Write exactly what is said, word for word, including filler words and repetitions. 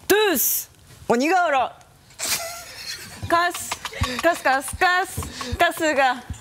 トゥース鬼瓦カスカスカスカスカスが